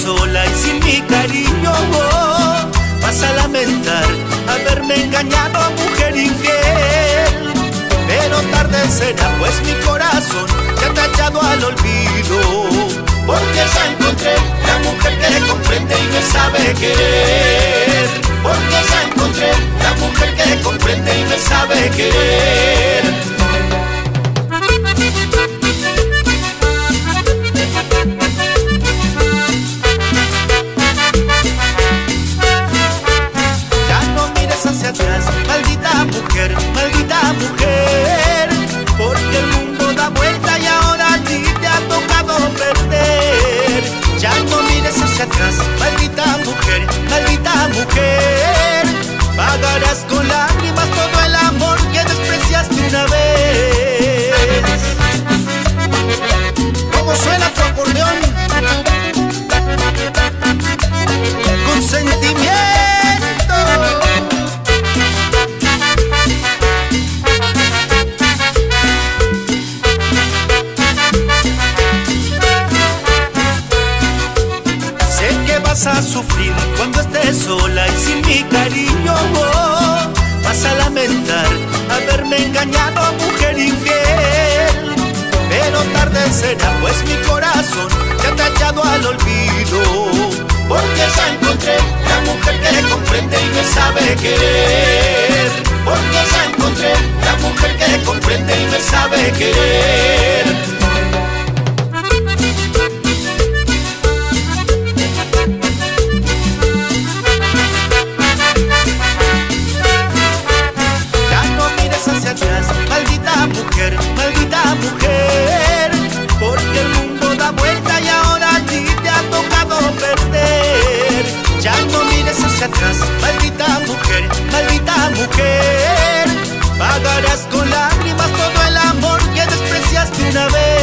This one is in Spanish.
sola y sin mi cariño, vas a lamentar haberme engañado, mujer infiel. Pero tarde será, pues mi corazón te ha tachado al olvido, porque ya encontré la mujer que comprende y me sabe querer. Porque ya encontré la mujer que comprende y me sabe querer. Hacia atrás, maldita mujer, porque el mundo da vuelta y ahora a ti te ha tocado perder. Ya no mires hacia atrás, maldita mujer, pagarás con lágrimas todo el amor que despreciaste una vez. ¿Cómo suena tu acordeón? Con sentimiento. Vas a sufrir cuando estés sola y sin mi cariño, vas a lamentar haberme engañado, mujer infiel. Pero tarde será, pues mi corazón te ha tachado al olvido, porque ya encontré la mujer que comprende y me sabe querer. Porque ya encontré la mujer que comprende y me sabe querer. Maldita mujer, porque el mundo da vuelta y ahora a ti te ha tocado perder. Ya no mires hacia atrás, maldita mujer, pagarás con lágrimas todo el amor que despreciaste una vez.